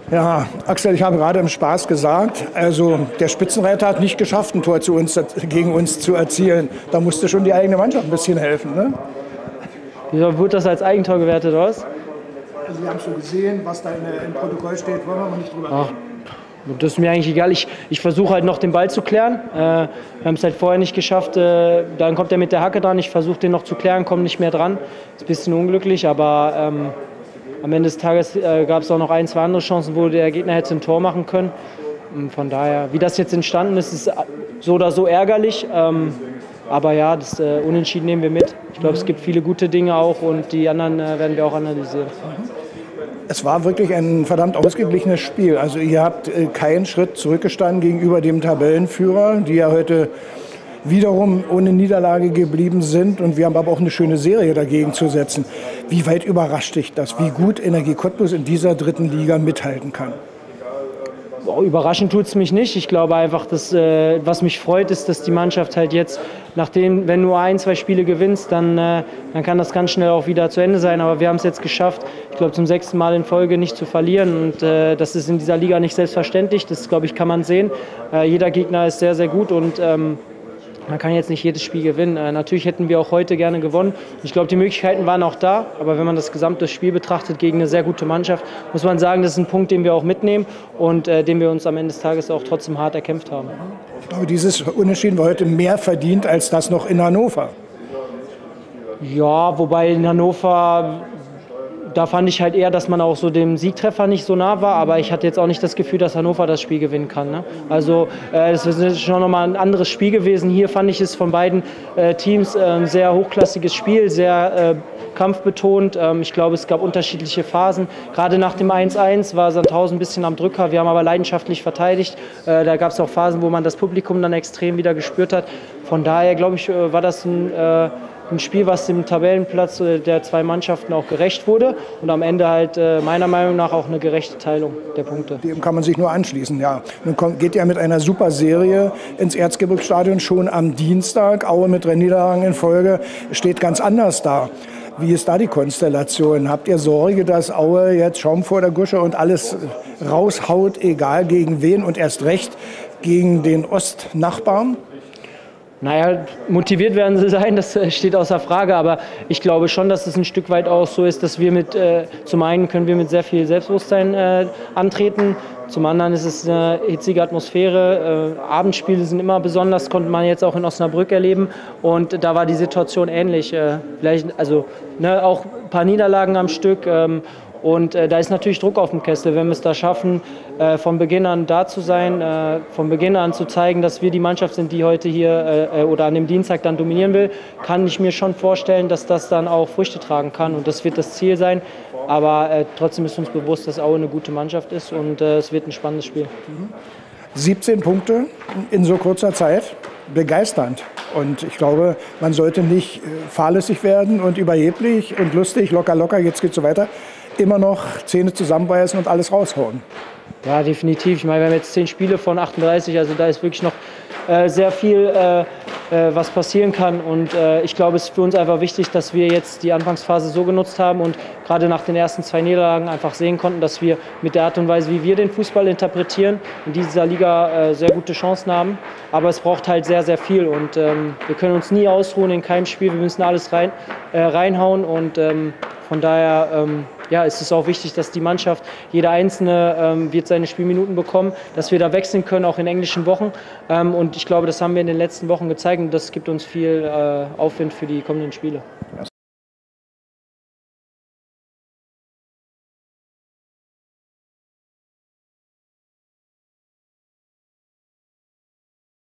Ja, Axel, ich habe gerade im Spaß gesagt, also der Spitzenreiter hat nicht geschafft, ein Tor gegen uns zu erzielen. Da musste schon die eigene Mannschaft ein bisschen helfen, ne? Wieso wird das als Eigentor gewertet, oder was? Also wir haben schon gesehen, was da im Protokoll steht, wollen wir mal nicht drüber reden. Das ist mir eigentlich egal. Ich versuche halt noch den Ball zu klären. Wir haben es halt vorher nicht geschafft. Dann kommt er mit der Hacke dran. Ich versuche den noch zu klären, komme nicht mehr dran. Ist ein bisschen unglücklich, aber am Ende des Tages gab es auch noch ein, zwei andere Chancen, wo der Gegner hätte ein Tor machen können. Von daher, wie das jetzt entstanden ist, ist so oder so ärgerlich. Aber ja, das Unentschieden nehmen wir mit. Ich glaube, es gibt viele gute Dinge auch und die anderen werden wir auch analysieren. Es war wirklich ein verdammt ausgeglichenes Spiel. Also ihr habt keinen Schritt zurückgestanden gegenüber dem Tabellenführer, die ja heute wiederum ohne Niederlage geblieben sind. Und wir haben aber auch eine schöne Serie dagegen zu setzen. Wie weit überrascht dich das, wie gut Energie Cottbus in dieser dritten Liga mithalten kann? Überraschend tut es mich nicht. Ich glaube einfach, dass, was mich freut, ist, dass die Mannschaft halt jetzt, nachdem, wenn nur ein, zwei Spiele gewinnst, dann kann das ganz schnell auch wieder zu Ende sein. Aber wir haben es jetzt geschafft, ich glaube, zum 6. Mal in Folge nicht zu verlieren. Und das ist in dieser Liga nicht selbstverständlich. Das, glaube ich, kann man sehen. Jeder Gegner ist sehr, sehr gut und man kann jetzt nicht jedes Spiel gewinnen. Natürlich hätten wir auch heute gerne gewonnen. Ich glaube, die Möglichkeiten waren auch da. Aber wenn man das gesamte Spiel betrachtet gegen eine sehr gute Mannschaft, muss man sagen, das ist ein Punkt, den wir auch mitnehmen und den wir uns am Ende des Tages auch trotzdem hart erkämpft haben. Ich glaube, dieses Unentschieden war heute mehr verdient als das noch in Hannover. Ja, wobei in Hannover, da fand ich halt eher, dass man auch so dem Siegtreffer nicht so nah war, aber ich hatte jetzt auch nicht das Gefühl, dass Hannover das Spiel gewinnen kann. Ne? Also das ist schon nochmal ein anderes Spiel gewesen. Hier fand ich es von beiden Teams ein sehr hochklassiges Spiel, sehr kampfbetont. Ich glaube, es gab unterschiedliche Phasen. Gerade nach dem 1:1 war Sandhausen ein bisschen am Drücker. Wir haben aber leidenschaftlich verteidigt. Da gab es auch Phasen, wo man das Publikum dann extrem wieder gespürt hat. Von daher, glaube ich, war das ein Spiel, was dem Tabellenplatz der zwei Mannschaften auch gerecht wurde und am Ende halt meiner Meinung nach auch eine gerechte Teilung der Punkte. Dem kann man sich nur anschließen, ja. Nun geht ihr mit einer super Serie ins Erzgebirgsstadion schon am Dienstag. Aue mit 3 Niederlagen in Folge steht ganz anders da. Wie ist da die Konstellation? Habt ihr Sorge, dass Aue jetzt Schaum vor der Gusche und alles raushaut, egal gegen wen und erst recht gegen den Ostnachbarn? Naja, motiviert werden sie sein, das steht außer Frage, aber ich glaube schon, dass es ein Stück weit auch so ist, dass wir zum einen können wir mit sehr viel Selbstbewusstsein antreten, zum anderen ist es eine hitzige Atmosphäre, Abendspiele sind immer besonders, konnte man jetzt auch in Osnabrück erleben und da war die Situation ähnlich, vielleicht, also auch ein paar Niederlagen am Stück. Und da ist natürlich Druck auf dem Kessel, wenn wir es da schaffen, von Beginn an da zu sein, von Beginn an zu zeigen, dass wir die Mannschaft sind, die heute hier oder an dem Dienstag dann dominieren will, kann ich mir schon vorstellen, dass das dann auch Früchte tragen kann. Und das wird das Ziel sein. Aber trotzdem ist uns bewusst, dass Aue eine gute Mannschaft ist und es wird ein spannendes Spiel. 17 Punkte in so kurzer Zeit, begeisternd. Und ich glaube, man sollte nicht fahrlässig werden und überheblich und lustig, locker, locker, jetzt geht's so weiter. Immer noch Zähne zusammenbeißen und alles raushauen. Ja, definitiv. Ich meine, wir haben jetzt 10 Spiele von 38, also da ist wirklich noch sehr viel, was passieren kann. Und ich glaube, es ist für uns einfach wichtig, dass wir jetzt die Anfangsphase so genutzt haben und gerade nach den ersten 2 Niederlagen einfach sehen konnten, dass wir mit der Art und Weise, wie wir den Fußball interpretieren, in dieser Liga sehr gute Chancen haben. Aber es braucht halt sehr, sehr viel und wir können uns nie ausruhen in keinem Spiel. Wir müssen alles reinhauen und von daher ja, es ist auch wichtig, dass die Mannschaft, jeder Einzelne wird seine Spielminuten bekommen, dass wir da wechseln können, auch in englischen Wochen. Und ich glaube, das haben wir in den letzten Wochen gezeigt und das gibt uns viel Aufwind für die kommenden Spiele.